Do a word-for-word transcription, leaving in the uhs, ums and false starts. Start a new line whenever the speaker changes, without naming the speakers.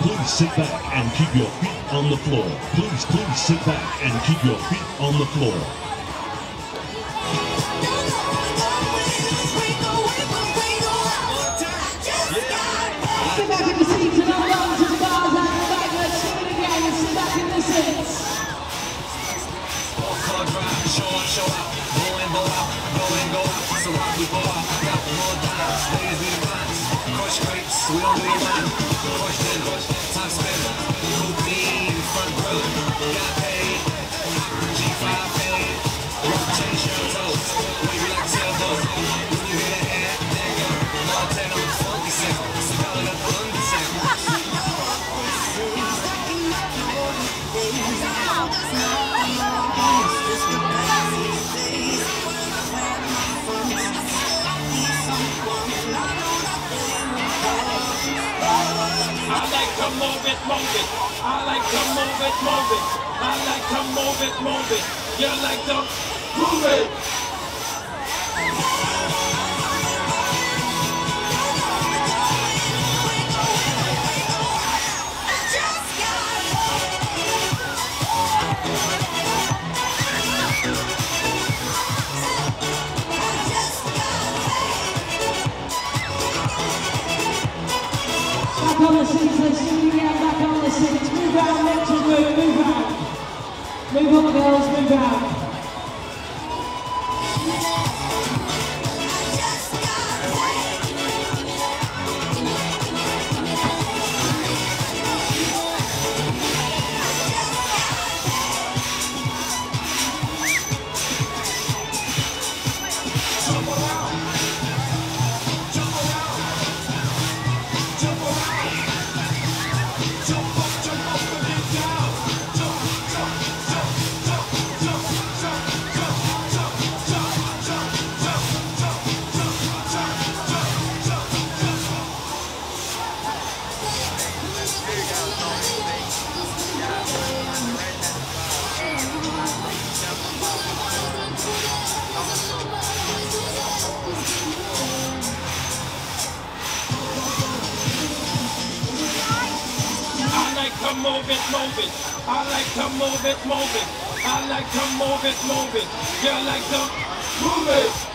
please sit back and keep your feet on the floor. Please, please sit back and keep your feet on the floor.
Sit back in the seats and hold on to the bars out the back. Let's sing it again and sit back in the seats.
Show up, show up, go and go out, go and go out. So rock we go out, got more dimes, ladies be the vines. Crush grapes, we don't do your line. Rushden, top spinner, cool bean, front grill. Got paid, G five paid, rock change your toes, wavy like sailboat. When you hear the hat, there go, Montana with funky sound, so call it up the undersound.
I like to move it, move it. I like to move it, move it. I like to move it, move it. You like to move it.
Back on the seats, let's do it again, back on the seats. Move round, next to move, move round. Move on, girls, move round.
To move it, move it. I like to move it, move it. I like to move it, move it. You like to move it.